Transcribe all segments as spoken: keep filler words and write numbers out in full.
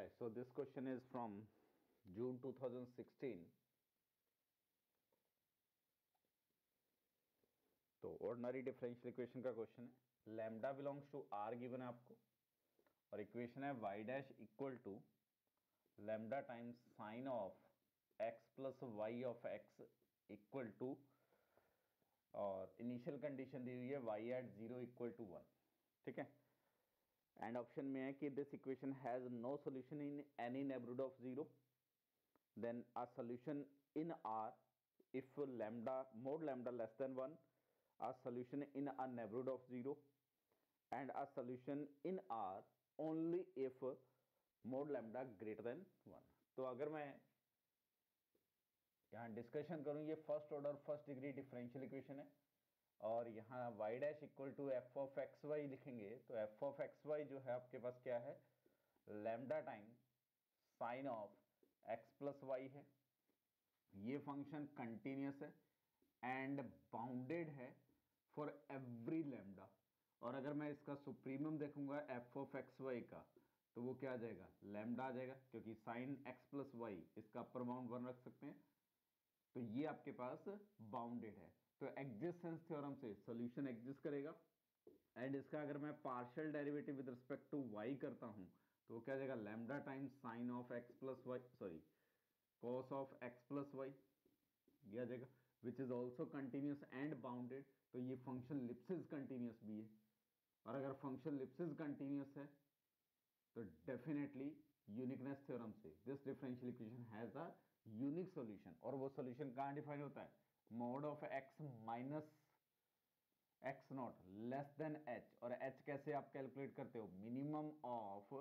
Hi, so this question is from June two thousand sixteen. तो ordinary differential equation का question है, lambda belongs to R given है आपको, और equation है y dash equal to lambda times sine of x plus y of x equal to, और initial condition दी हुई है y at zero equal to one. ठीक है, एंड ऑप्शन में है कि this equation has no solution in any neighbourhood of zero, then a solution in R if lambda mod lambda less than one, a solution in a neighborhood of zero, and a solution in R only if mod lambda greater than one. तो अगर मैं यहाँ discussion करूँ, ये first order first degree differential equation है, और यहाँ y dash equal to F of x y लिखेंगे तो एफ ऑफ एक्स वाई जो है आपके पास क्या है, lambda time sine of x plus y है. ये फंक्शन कंटिन्यूस है एंड बाउंडेड है फॉर एवरी लैम्डा, और अगर मैं इसका सुप्रीमम देखूंगा एफ ऑफ एक्स वाई का तो वो क्या आ जाएगा, लैम्डा आ जाएगा, क्योंकि साइन एक्स प्लस वाई इसका अपर बाउंड वन रख सकते हैं, तो ये आपके पास बाउंडेड है. तो एक्जिस्टेंस थ्योरम से सॉल्यूशन एग्जिस्ट करेगा, एंड इसका अगर मैं partial derivative with respect to y करता हूं तो वो क्या आ जाएगा, lambda times sine of x plus y sorry cos of x plus y, ये आ जाएगा, which is also continuous and bounded. तो ये फंक्शन लिप्सिस कंटिन्यूस भी है, और अगर फंक्शन लिप्सिस कंटिन्यूस है तो डेफिनेटली यूनिकनेस थ्योरम से this differential equation has a unique solution. और वो सॉल्यूशन कहां डिफाइन होता है, mod of x minus x not less than h, और एच कैसे आप कैलकुलेट करते हो, minimum of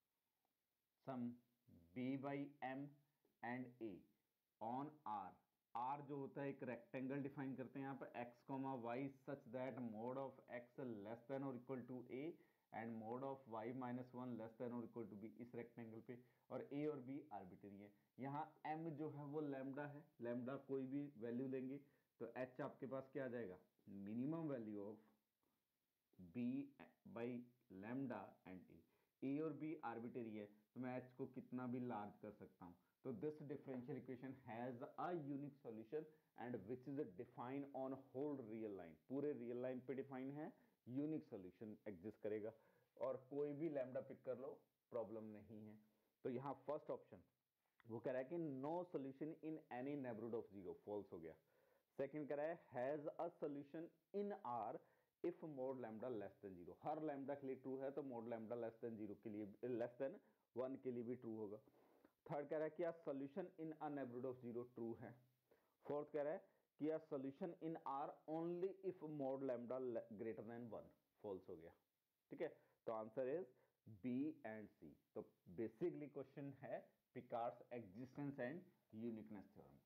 some b by M and a on R. R जो होता है एक रेक्टेंगल डिफाइन करते हैं यहाँ पर x comma y such that mod of x less than और equal to a and mod of y minus one less than और इक्वल टू बी, इस रेक्टेंगल पे, और ए और बी आर्बिट्री है. यहाँ एम जो है वो लैम्डा है, लैम्डा कोई भी वैल्यू लेंगे तो एच आपके पास क्या आ जाएगा, minimum value of b by lambda and a. A और बी आर्बिट्री है तो मैं एच को कितना भी लार्ज कर सकता हूँ. तो this differential equation has a unique solution and which is define on whole real line, पूरे रियल लाइन पे डिफाइन है, यूनिक सॉल्यूशन एग्जिस्ट करेगा, और कोई भी लैम्डा पिक कर लो प्रॉब्लम नहीं है. तो यहाँ फर्स्ट ऑप्शन वो कह रहा है कि no solution in any neighbourhood of zero, false हो गया. सेकंड कह रहा है has a solution in R if mod lambda less than zero, हर लैम्डा के लिए ट्रू है तो mod lambda less than zero के लिए लेस देन वन के लिए भी ट्रू होगा. थर्ड कह रहा है कि solution in a neighbourhood of zero, true है. फोर्थ कह रहा है कि solution in R only if mod lambda greater than one, false हो गया. ठीक है, तो answer is b and c. तो बेसिकली क्वेश्चन है Picard's existence and uniqueness theorem.